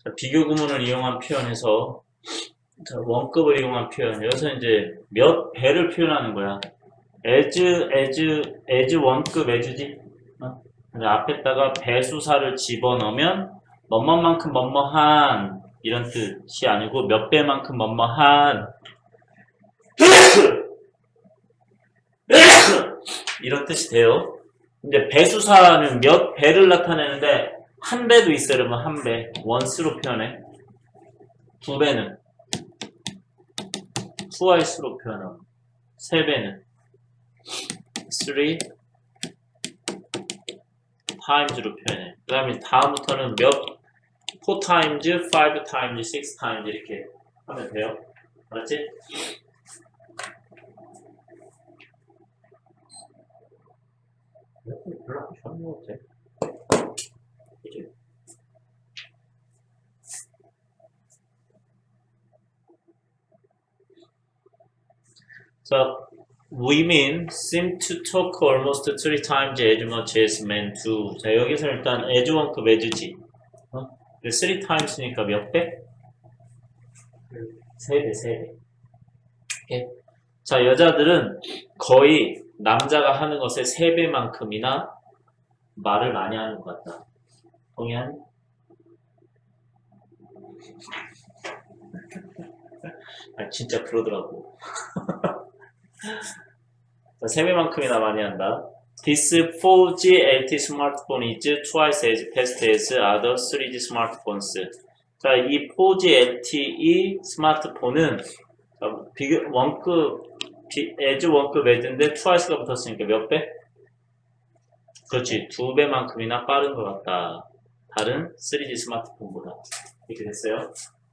자, 비교 구문을 이용한 표현에서 자, 원급을 이용한 표현. 여기서 이제 몇 배를 표현하는 거야. as 원급 as지. 앞에다가 배수사를 집어넣으면 뭐뭐만큼 뭐뭐한 이런 뜻이 아니고 몇 배만큼 뭐뭐한 이런 뜻이 돼요. 이제 배수사는 몇 배를 나타내는데 한 배도 있어요. 여러분 한 배. 원스로 표현해. 두 배는 twice로 표현하고 세 배는 three times로 표현해. 그 다음에 다음부터는 four times, five times, six times 이렇게 하면 돼요. 알았지? 별로 안 좋아하는 것 같아. 그치? So, women seem to talk almost three times as much as men do. 자, 여기서 일단 as 원급 as지. three times니까 몇 배? 세 배, 세 배. 오케이? 자, 여자들은 거의 남자가 하는 것의 3배만큼이나 말을 많이 하는 것 같다. 동의하니? 아, 진짜 그러더라고. 자, 3배만큼이나 많이 한다. This 4G LTE smartphone is twice as fast as other 3G smartphones. 자, 이 4G LTE 스마트폰은 원급, as 원급 as인데 twice가 붙었으니까 몇 배? 그렇지, 2배만큼이나 빠른 것 같다. 다른 3G 스마트폰보다. 이렇게 됐어요.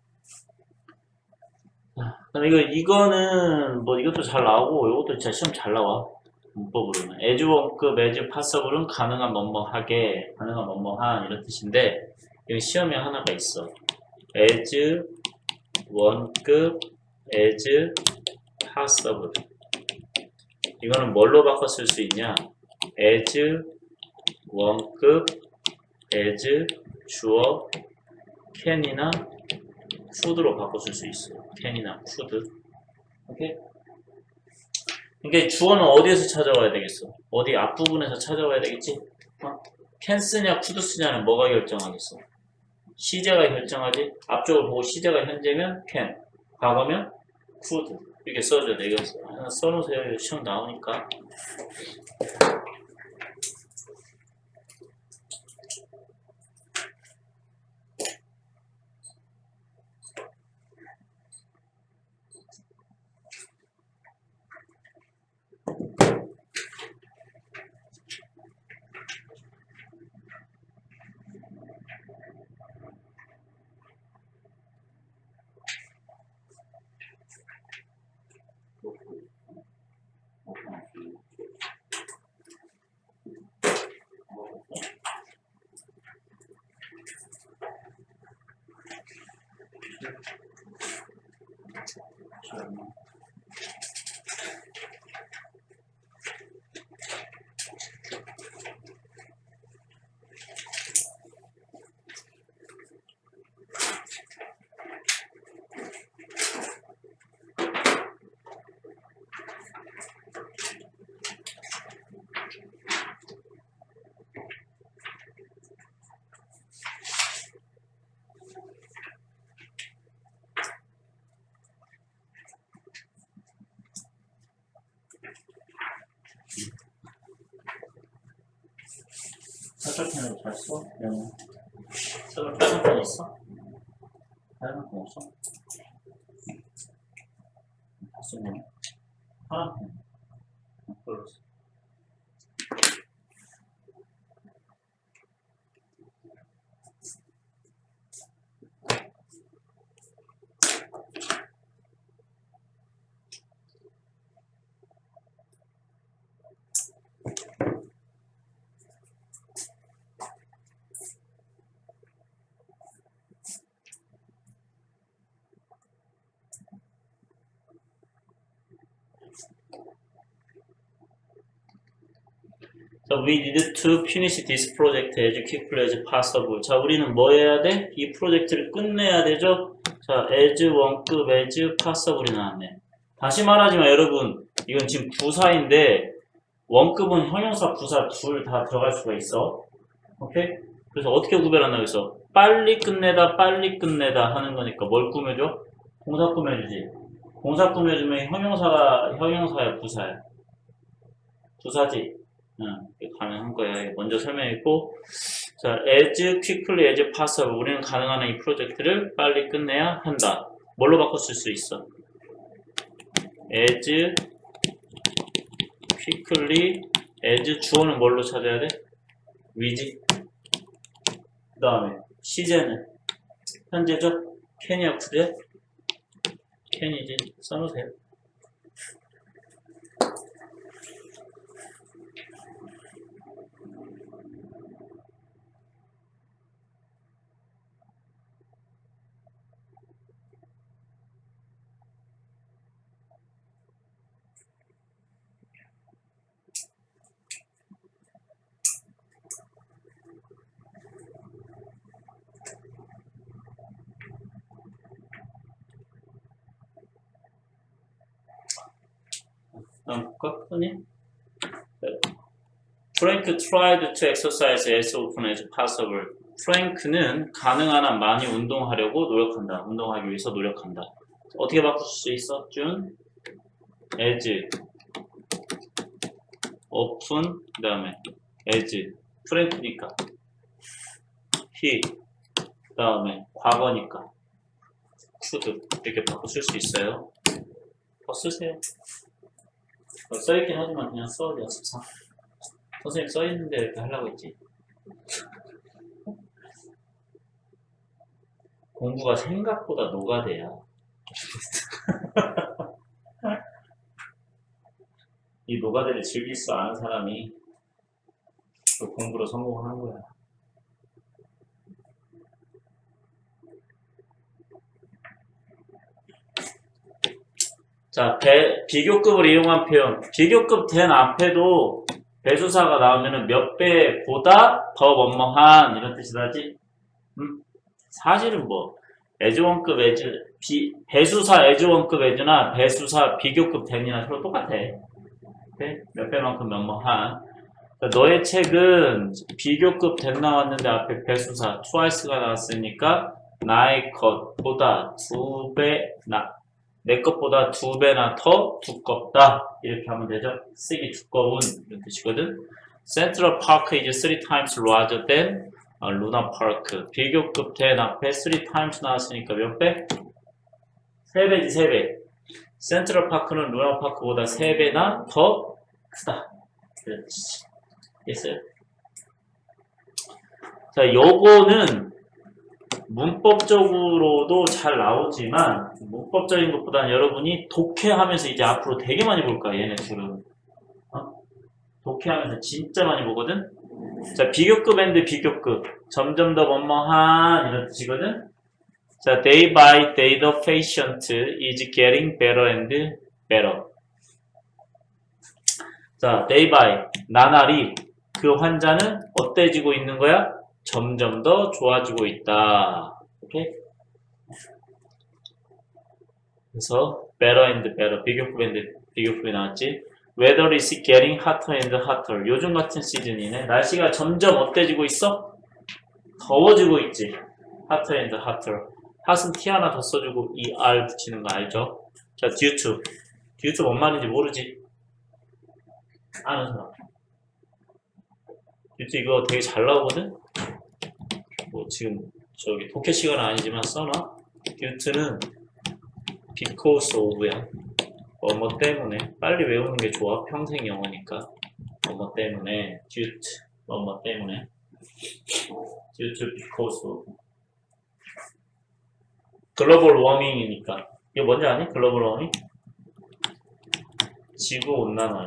그럼 이거는 뭐 이것도 잘 나오고 이것도 진짜 시험 잘 나와. 문법으로는 as 원급 as possible은 가능한 뭐뭐하게, 가능한 뭐뭐한 이런 뜻인데 여기 시험에 하나가 있어. as 원급 as possible. 이거는 뭘로 바꿔 쓸 수 있냐? as 원급 as 주어 can이나 could로 바꿔 쓸 수 있어. can이나 could. 오케이? 그러니까 주어는 어디에서 찾아와야 되겠어? 어디 앞부분에서 찾아와야 되겠지? can 쓰냐 could 쓰냐는 뭐가 결정하겠어? 시제가 결정하지? 앞쪽을 보고 시제가 현재면 can, 과거면 could. 이렇게 써줘야 돼. 이거 하나 써놓으세요. 시험 나오니까. 사설펜으로 잘 써? 사설 다른 펜 있어? 다른 펜 없어? 다 쓰네. 파란 펜. 그걸로 써. 자, we need to finish this project as quickly as possible. 자, 우리는 뭐 해야 돼? 이 프로젝트를 끝내야 되죠? 자, as 원급 as possible이 나왔네. 다시 말하지만 여러분, 이건 지금 부사인데, 원급은 형용사, 부사 둘 다 들어갈 수가 있어. 오케이? 그래서 어떻게 구별한다고 했어? 빨리 끝내다, 빨리 끝내다 하는 거니까 뭘 꾸며줘? 동사 꾸며주지. 동사 꾸며주면 형용사야, 부사야? 부사지. 응, 가능한 거야. 먼저 설명했고, 자, as quickly as possible. 우리는 가능한 한 이 프로젝트를 빨리 끝내야 한다. 뭘로 바꿔 쓸 수 있어? as quickly as 주어는 뭘로 찾아야 돼? with. 그 다음에 시제는 현재죠? can이야, could야? can이지. 써놓으세요. 다음 볼까? 손님? Frank tried to exercise as often as possible. Frank는 가능한 한 많이 운동하려고 노력한다. 운동하기 위해서 노력한다. 어떻게 바꿀 수 있어? 준 as often 그 다음에 as Frank니까 he 그 다음에 과거니까 could 이렇게 바꿔 쓸 수 있어요. 더 쓰세요. 써있긴 하지만 그냥 써 연습상. 선생님 써있는데 이렇게 하려고 했지. 공부가 생각보다 노가대야. 이 노가대를 즐길 줄 아는 사람이 그 공부로 성공하는 거야. 자, 비교급을 이용한 표현. 비교급 된 앞에도 배수사가 나오면은 몇 배보다 더 뭐뭐한 이런 뜻이다지. 사실은 뭐 애주원급 배수사 애주원급 애주나 배수사 비교급 된이나 서로 똑같아. 오케이? 몇 배만큼 뭐뭐한. 너의 책은 비교급 된 나왔는데 앞에 배수사 twice가 나왔으니까 나의 것보다 내 것보다 2배나 더 두껍다. 이렇게 하면 되죠. 쓰기 두꺼운 이런 뜻이거든. Central Park is 3 times larger than Luna Park. 비교급 된 앞에 3 times 나왔으니까 몇 배? 3배지, 3배. Central Park는 Luna Park보다 3배나 더 크다. 이런 뜻이지. 됐어요? 자, 요거는 문법적으로도 잘 나오지만 문법적인 것보다는 여러분이 독해하면서 이제 앞으로 되게 많이 볼 거야. 얘네 둘은 독해하면서 진짜 많이 보거든. 자, 비교급 앤드 비교급 점점 더 뭐뭐한 이런 뜻이거든. 자, day by day the patient is getting better and better. 자, day by 나날이 그 환자는 어때지고 있는 거야? 점점 더 좋아지고 있다. 오케이? 그래서 better and better 비교급 and 비교급이 나왔지. Weather is getting hotter and hotter. 요즘 같은 시즌이네. 날씨가 점점 어때지고 있어? 더워지고 있지. hotter and hotter. hot은 T 하나 더 써주고 ER 붙이는 거 알죠? 자, due to 뭔 말인지 모르지? 아는 사람. due to 이거 되게 잘 나오거든? 뭐 지금 저기 독해 시간은 아니지만 써놔. due to는 because of야. 뭐뭐 때문에. 빨리 외우는 게 좋아. 평생 영어니까. 뭐뭐 때문에. due to 뭐뭐 때문에. due to because of. 글로벌 워밍이니까. 이거 뭔지 아니? 글로벌 워밍? 지구 온난화야.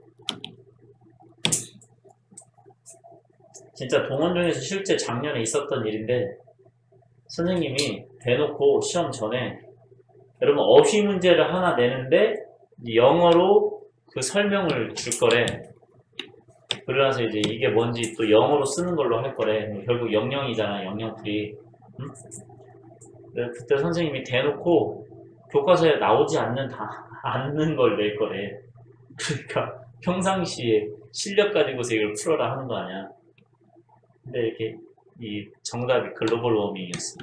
진짜 동원중에서 실제 작년에 있었던 일인데 선생님이 대놓고 시험 전에 여러분 어휘 문제를 하나 내는데 영어로 그 설명을 줄 거래. 그러면서 이제 이게 뭔지 또 영어로 쓰는 걸로 할 거래. 결국 영영이잖아, 영영풀이. 응? 그때 선생님이 대놓고 교과서에 나오지 않는 걸 낼 거래. 그러니까 평상시에 실력 가지고서 이걸 풀어라 하는 거 아니야. 근데 이렇게 이 정답이 글로벌 워밍이었어.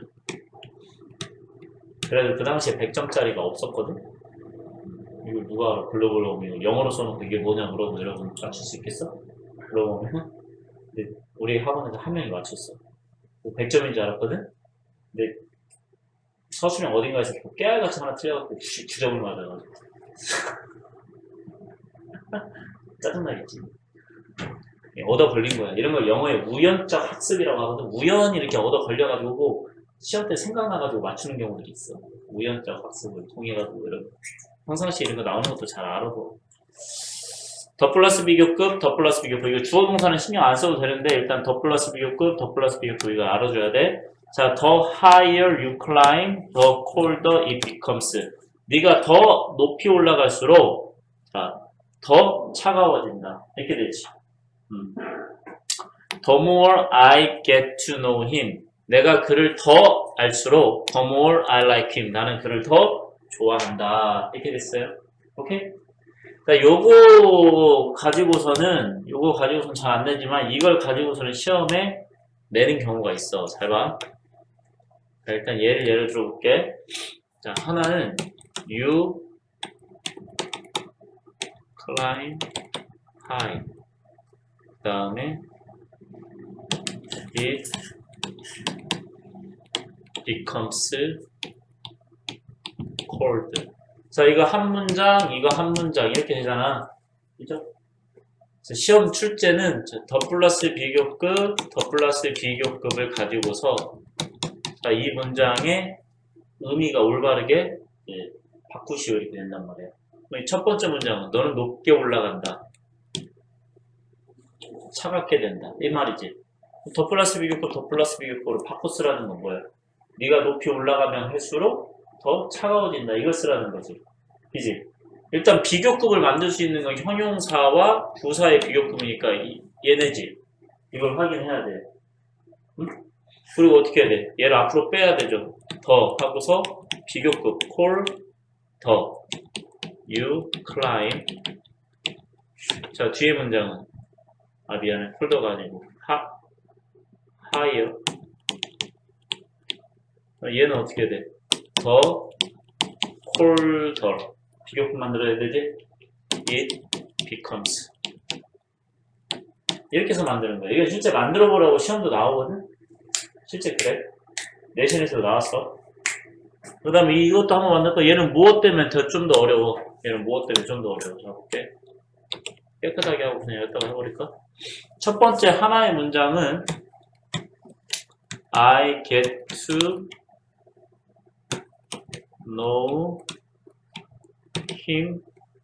그래도 그 당시에 100점짜리가 없었거든. 이걸 누가 알아? 글로벌 워밍을 영어로 써놓고 이게 뭐냐 물어보면 여러분 맞출 수 있겠어? 글로벌 워밍? 근데 우리 학원에서 한 명이 맞췄어. 100점인 줄 알았거든? 근데 서술형 어딘가에서 깨알같이 하나 틀려갖고 주접을 맞아가지고 짜증나겠지. 얻어 걸린 거야. 이런 걸 영어의 우연적 학습이라고 하거든. 우연히 이렇게 얻어 걸려가지고 시험 때 생각나가지고 맞추는 경우들이 있어. 우연적 학습을 통해가지고 이런 평상시에 이런 거 나오는 것도 잘 알아도. 더 플러스 비교급, 더 플러스 비교급. 이거 주어 동사는 신경 안 써도 되는데 일단 더 플러스 비교급, 더 플러스 비교급 이거 알아줘야 돼. 자, the higher you climb, the colder it becomes. 네가 더 높이 올라갈수록 자, 더 차가워진다. 이렇게 되지. The more I get to know him. 내가 그를 더 알수록 the more I like him. 나는 그를 더 좋아한다. 이렇게 됐어요. 오케이? 자, 요거 가지고서는 잘 안 되지만 이걸 가지고서는 시험에 내는 경우가 있어. 잘 봐. 자, 일단 예를 들어볼게. 자, 하나는 you climb high. 그 다음에 it becomes cold. 자, 이거 한 문장, 이거 한 문장 이렇게 되잖아. 그죠? 시험 출제는 더 플러스 비교급, 더 플러스 비교급을 가지고서 자, 이 문장의 의미가 올바르게 바꾸시오 이렇게 된단 말이에요. 첫 번째 문장은 너는 높게 올라간다. 차갑게 된다. 이 말이지. 더 플러스 비교급, 더 플러스 비교급으로 바꿔 쓰라는 건 뭐야? 네가 높이 올라가면 할수록 더 차가워진다. 이걸 쓰라는 거지. 그지? 일단 비교급을 만들 수 있는 건 형용사와 부사의 비교급이니까 얘네지. 이걸 확인해야 돼. 응? 그리고 어떻게 해야 돼? 얘를 앞으로 빼야 되죠. 더 하고서 비교급 콜 더 you climb. 자, 뒤에 문장은 미안해. 콜더가 아니고 higher. 얘는 어떻게 돼? 더 colder. 비교급 만들어야 되지? It becomes. 이렇게 해서 만드는 거야. 이거 실제 만들어 보라고 시험도 나오거든? 실제 그래. 내신에서도 나왔어. 그 다음에 이것도 한번 만들 거야. 얘는 무엇 때문에 좀 더 어려워. 얘는 무엇 때문에 좀 더 어려워. 자, 볼게. 깨끗하게 하고 그냥 여기다가 해버릴까? 첫 번째 하나의 문장은 I get to know him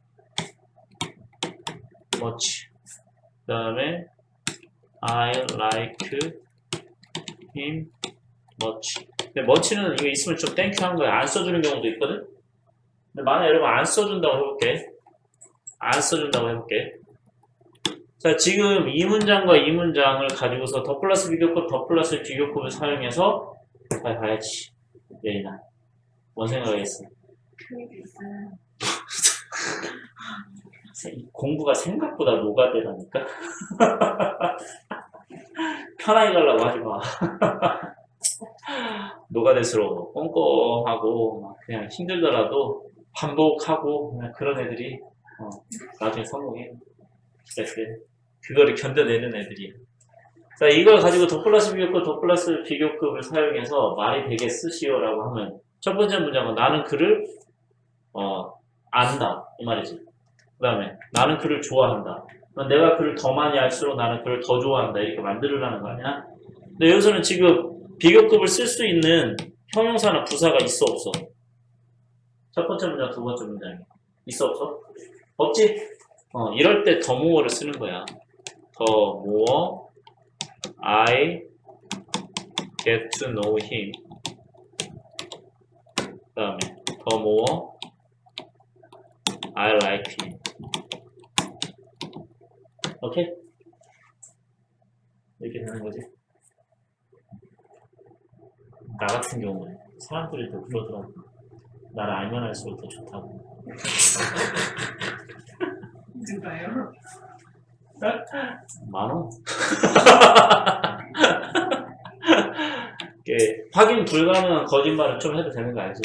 much. 그 다음에 I like him much. 근데 much는 이거 있으면 좀 땡큐 하는 거야. 안 써주는 경우도 있거든? 근데 만약 여러분 안 써준다고 해볼게. 안 써준다고 해볼게. 자, 지금 이 문장과 이 문장을 가지고서 더 플러스 비교급, 더 플러스 비교급을 사용해서 봐야지. 예인아. 뭔 생각하겠어? 공부가 생각보다 노가대라니까? 편하게 가려고 하지 마. 노가대스러워. 꽁꽁하고, 막 그냥 힘들더라도 반복하고, 그냥 그런 애들이, 나중에 성공해. 그거를 견뎌내는 애들이. 자, 이걸 가지고 더 플러스 비교급, 더 플러스 비교급을 사용해서 말이 되게 쓰시오라고 하면, 첫 번째 문장은 나는 그를, 안다. 이 말이지. 그 다음에, 나는 그를 좋아한다. 내가 그를 더 많이 알수록 나는 그를 더 좋아한다. 이렇게 만들으라는 거 아니야? 근데 여기서는 지금 비교급을 쓸 수 있는 형용사나 부사가 있어, 없어? 첫 번째 문장, 두 번째 문장이. 있어, 없어? 없지? 이럴 때 더 모어를 쓰는 거야. 더 모어, I get to know him. 그 다음에, 더 모어, I like him. 오케이? 이렇게 되는 거지. 나 같은 경우에 사람들이 또 그러더라고. 나를 알면 알수록 더 좋다고. 누가요? 많어. 확인 불가능한 거짓말을 좀 해도 되는 거 알지?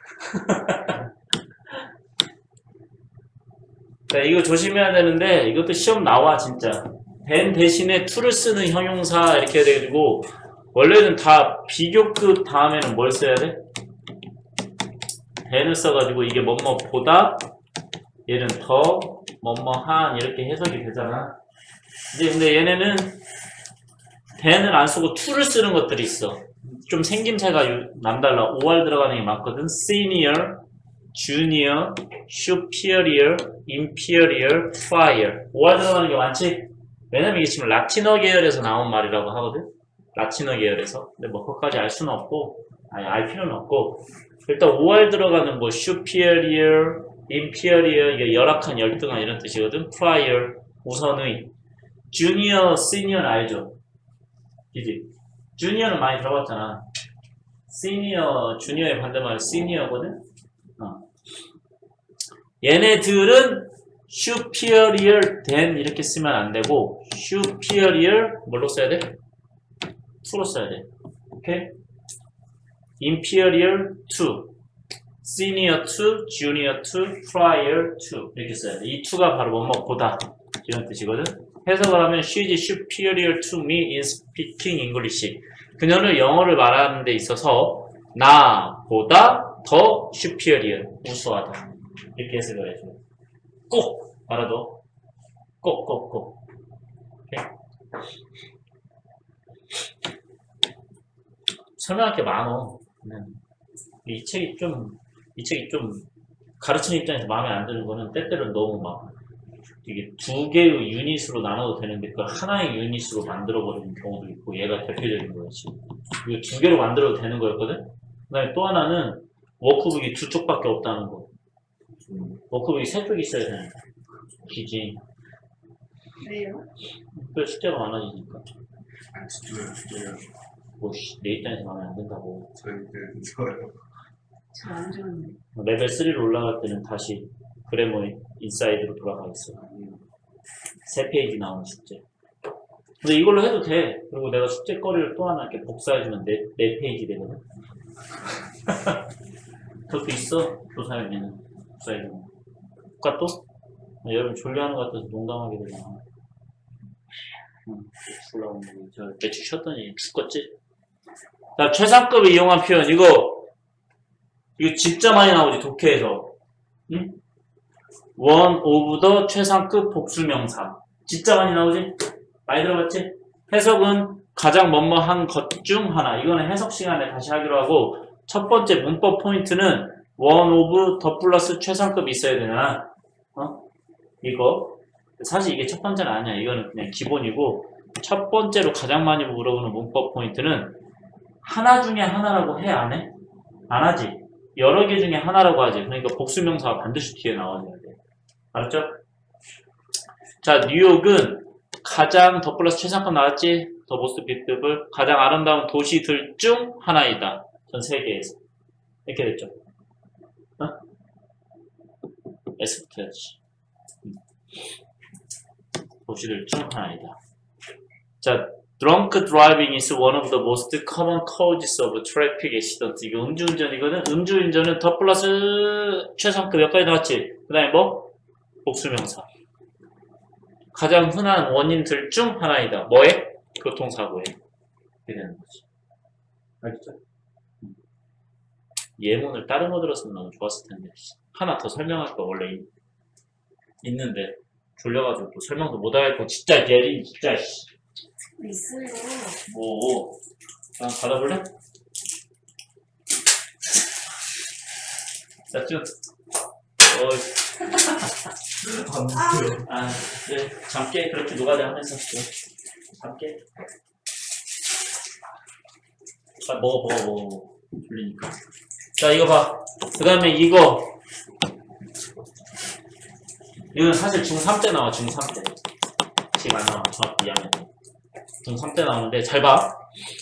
자, 이거 조심해야 되는데 이것도 시험 나와 진짜. than 대신에 to를 쓰는 형용사 이렇게 해가지고 원래는 다 비교급 다음에는 뭘 써야 돼? than을 써가지고 이게 뭐뭐보다 얘는 더 뭐뭐한 이렇게 해석이 되잖아. 근데 얘네는 than을 안 쓰고 to를 쓰는 것들이 있어. 좀 생김새가 남달라. 5알 들어가는 게 많거든. senior, junior, superior, inferior, prior. 5알 들어가는 게 많지? 왜냐면 이게 지금 라틴어 계열에서 나온 말이라고 하거든. 라틴어 계열에서. 근데 뭐 그것까지 알 수는 없고, 아니 알 필요는 없고. 일단 5알 들어가는 뭐 superior, inferior 이게 열악한, 열등한 이런 뜻이거든. prior 우선의. junior, senior 알죠? 그지? junior는 많이 들어봤잖아. senior, junior의 반대말 senior거든. 얘네들은 superior than 이렇게 쓰면 안 되고 superior 뭘로 써야 돼? to로 써야 돼. 오케이? inferior to, senior to, junior to, prior to 이렇게 써야 돼. 이 to가 바로 뭐뭐보다 이런 뜻이거든. 해석을 하면 she is superior to me in speaking English. 그녀는 영어를 말하는 데 있어서 나보다 더 superior, 우수하다. 이렇게 해석을 해줘. 꼭 알아둬. 꼭. 오케이? 설명할 게 많어. 이 책이 좀 가르치는 입장에서 마음에 안 드는 거는 때때로 너무 막 이게 두 개의 유닛으로 나눠도 되는데 그 하나의 유닛으로 만들어버리는 경우도 있고 얘가 대표적인 거였지. 이거 두 개로 만들어도 되는 거였거든? 그 다음에 또 하나는 워크북이 두 쪽밖에 없다는 거. 워크북이 세 쪽이 있어야 되는 거야. 기지. 왜요? 그 숙제가 많아지니까. 안 집중해요. 내 입장에서 마음에 안 든다고. 저희는 좋아요. 저 안 좋은데. 레벨 3로 올라갈 때는 다시 그래머 인사이드로 돌아가겠어. 3페이지 나오는 숙제. 근데 이걸로 해도 돼. 그리고 내가 숙제거리를 또 하나 이렇게 복사해주면 4페이지 되거든. 그것도 있어. 조사에는. 복사해주면. 국가 또? 여러분 졸려하는 것 같아서 농담하게 되잖아. 올라오는 거. 저 며칠 쉬었더니 죽겠지? 자, 최상급을 이용한 표현. 이거 진짜 많이 나오지, 독해에서. 응? one of the 최상급 복수명사. 진짜 많이 나오지? 많이 들어봤지? 해석은 가장 뭐뭐한 것 중 하나. 이거는 해석 시간에 다시 하기로 하고, 첫 번째 문법 포인트는 one of the 플러스 최상급이 있어야 되나? 이거. 사실 이게 첫 번째는 아니야. 이거는 그냥 기본이고, 첫 번째로 가장 많이 물어보는 문법 포인트는 하나 중에 하나라고 해, 안 해? 안 하지? 여러 개 중에 하나라고 하지. 그러니까 복수명사가 반드시 뒤에 나와줘야 돼. 알았죠? 자, 뉴욕은 가장 더 플러스 최상급 나왔지? 더 모스트 뷰티풀. 가장 아름다운 도시들 중 하나이다. 전 세계에서. 이렇게 됐죠? S부터 해야지. 도시들 중 하나이다. 자, drunk driving is one of the most common causes of traffic accident. 이거 음주운전이거든. 음주운전은 더 플러스 최상급 몇 가지 나왔지? 그 다음에 뭐? 복수명사. 가장 흔한 원인들 중 하나이다. 뭐에? 교통사고에. 이렇게 되는 거지. 알겠죠? 예문을 다른 거 들었으면 너무 좋았을 텐데. 하나 더 설명할 거 원래 있는데 졸려가지고 또 설명도 못 하겠고 진짜 예린 진짜 있어요. 뭐 받아볼래? 자, 쭉. 그래. 잠깨 그렇게 노가리 하면서 잠깨. 먹어. 졸리니까. 자, 이거 봐. 그 다음에 이거는 사실 중3 때 나와, 중3 때. 지금 안 나와, 정확히 2학년 때. 중3 때 나오는데 잘 봐.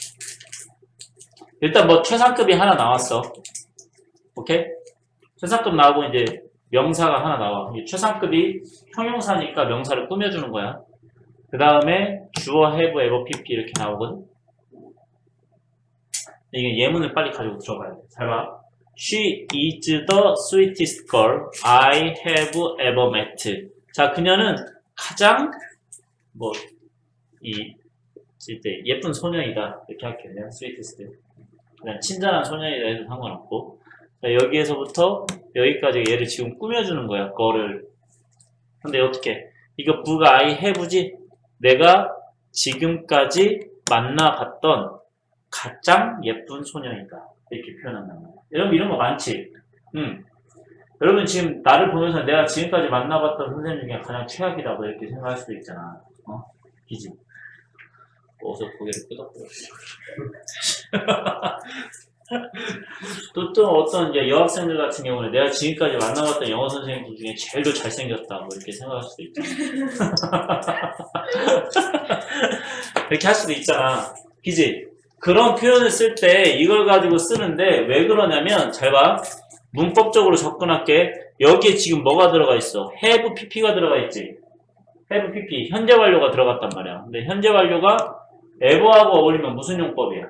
일단 뭐 최상급이 하나 나왔어. 오케이? 최상급 나오고 이제 명사가 하나 나와. 이 최상급이 형용사니까 명사를 꾸며주는 거야. 그 다음에 주어, have, ever, pp 이렇게 나오거든. 이게 예문을 빨리 가지고 들어가야 돼. 잘 봐. She is the sweetest girl I have ever met. 자, 그녀는 가장 이제 예쁜 소녀이다. 이렇게 할게요. sweetest. 그냥 친절한 소녀이다 해도 상관없고. 자, 여기에서부터 여기까지 얘를 지금 꾸며주는 거야. 거를. 근데 어떻게? 이거 부가 I have지? 내가 지금까지 만나봤던 가장 예쁜 소녀이다. 이렇게 표현한단 말이야. 여러분 이런 거 많지? 여러분 지금 나를 보면서 내가 지금까지 만나봤던 선생님 중에 가장 최악이라고 이렇게 생각할 수도 있잖아. 기지? 어서 고개를 끄덕끄덕. 또 어떤 이제 여학생들 같은 경우는 내가 지금까지 만나봤던 영어 선생님들 중에 제일 더 잘생겼다. 뭐 이렇게 생각할 수도 있잖아. 이렇게 할 수도 있잖아. 그지? 그런 표현을 쓸 때 이걸 가지고 쓰는데 왜 그러냐면 잘 봐. 문법적으로 접근할게. 여기에 지금 뭐가 들어가 있어? have pp가 들어가 있지. have pp 현재 완료가 들어갔단 말이야. 근데 현재 완료가 ever하고 어울리면 무슨 용법이야?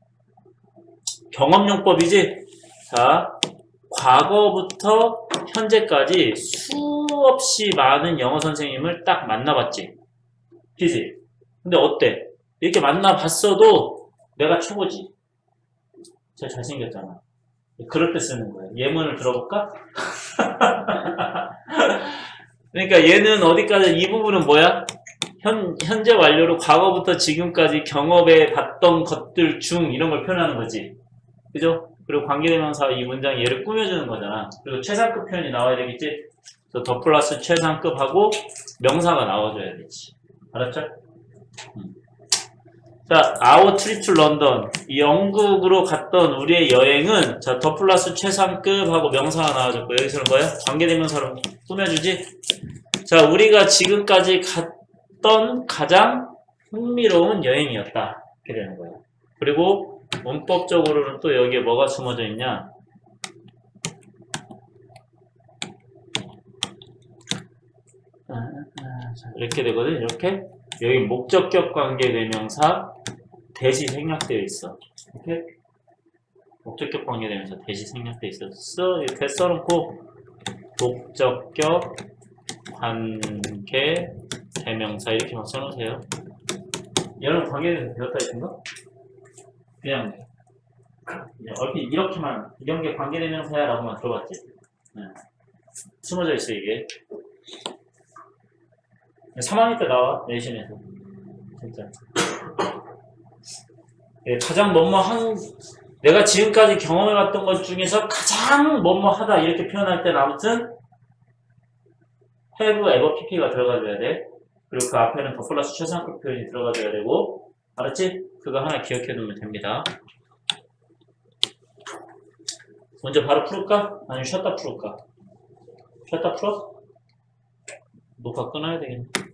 경험용법이지? 자, 과거부터 현재까지 수없이 많은 영어 선생님을 딱 만나봤지. 그치? 근데 어때? 이렇게 만나봤어도 내가 최고지. 제일 잘생겼잖아. 그럴 때 쓰는 거예요. 예문을 들어볼까? 그러니까 얘는 어디까지, 이 부분은 뭐야? 현재 완료로 과거부터 지금까지 경험해 봤던 것들 중 이런 걸 표현하는 거지. 그죠? 그리고 관계대명사 이 문장 얘를 꾸며주는 거잖아. 그리고 최상급 표현이 나와야 되겠지? 그래서 더 플러스 최상급하고 명사가 나와줘야 되지. 알았죠? 자, our trip to London. 이 영국으로 갔던 우리의 여행은, 자, 더 플러스 최상급하고 명사가 나와줬고, 여기서는 뭐야? 관계대명사로 꾸며주지? 자, 우리가 지금까지 갔던 가장 흥미로운 여행이었다. 이렇게 되는 거야. 그리고 문법적으로는 또 여기에 뭐가 숨어져 있냐? 이렇게 되거든. 이렇게 여기 목적격 관계대명사 대시 생략되어 있어. 이렇게 목적격 관계대명사 대시 생략되어 있어. 이렇게 써놓고 목적격 관계대명사 이렇게만 써놓으세요. 여러분 관계대명사 배웠다 했던가? 그냥 얼핏 이렇게만 이런 게 관계대명사야 라고만 들어봤지. 네. 숨어져 있어 이게. 3학년 때 나와 내신에서 진짜. 예, 가장 뭐뭐한 내가 지금까지 경험해봤던 것 중에서 가장 뭐뭐하다 이렇게 표현할 때는 아무튼 have, ever, pp가 들어가줘야 돼. 그리고 그 앞에는 더 플러스 최상급 표현이 들어가줘야 되고. 알았지? 그거 하나 기억해 두면 됩니다. 먼저 바로 풀을까? 아니면 쉬었다 풀을까? 쉬었다 풀어? 녹화 끊어야 되겠네.